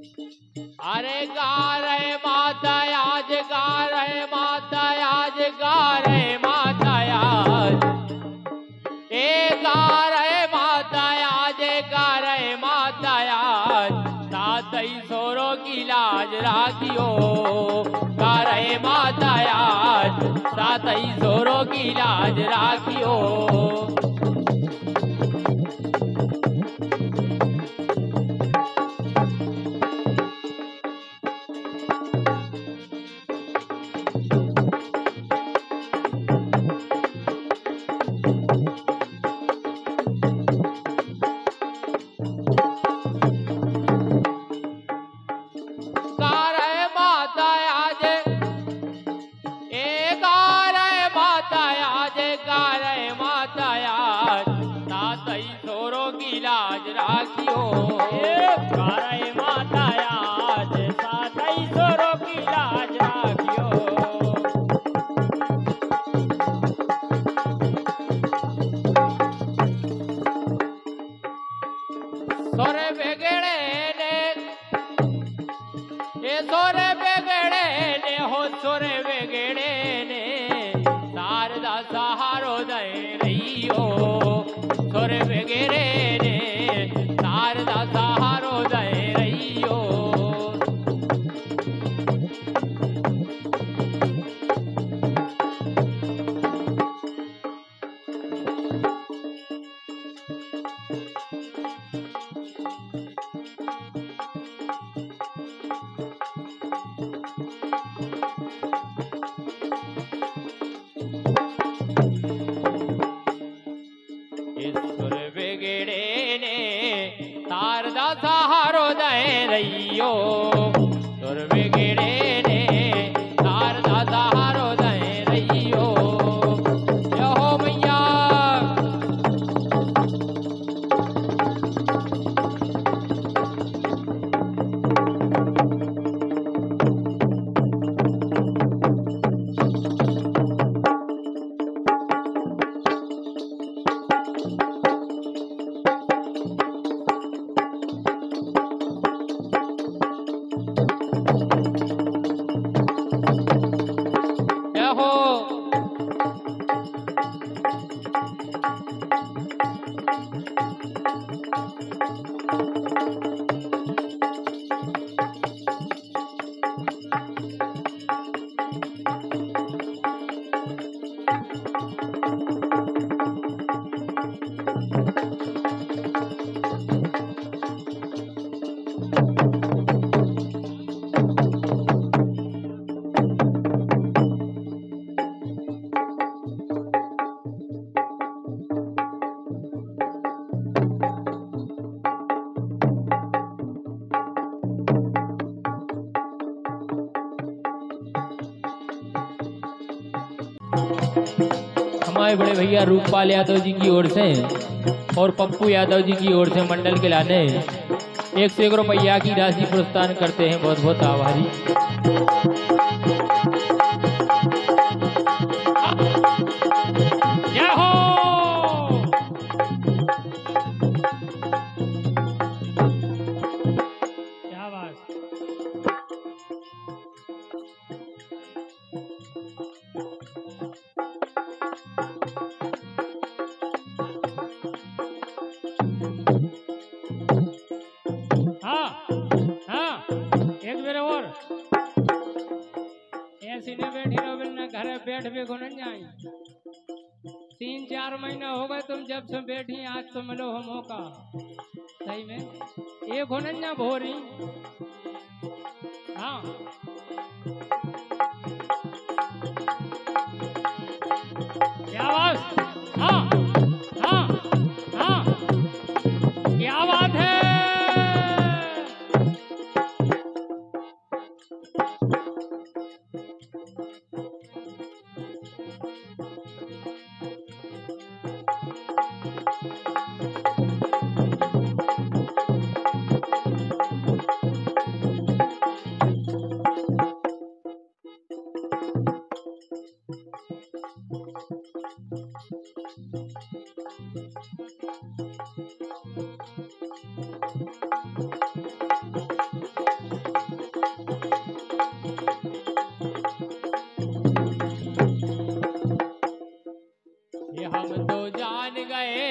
अरे गा रहे माता आज, गा रहे माता आज, गा रहे माता आज, गा रहे माता आज, गा रहे माता आज, सात ही सोरों की लाज राखियो। गा रहे माता आज, सात ही सोरों की लाज राखियो। सोरे बेगड़े ने हो सोरे बेगड़े ने शारदा सहारो दे रही हो। सोरे बेगड़े ने शारदा सहारो दे रही हो। शारदा सहारो दे रहियो। सुर बिगड़े ने शारदा सहारो दे रहियो। जय हो मैया। हमारे बड़े भैया रूपपाल यादव जी की ओर से और पप्पू यादव जी की ओर से मंडल के लाने 101 रुपया की राशि प्रदान करते हैं। बहुत बहुत आभारी। जय हो। क्या बात। बैठ भी को नहीं आई। 3-4 महीना हो गए तुम जब से बैठी, आज तो मिलो हो मौका। सही में एक हो नहीं भोरी। हाँ क्या बात। हाँ हाँ हाँ क्या बात है। हम तो जान गए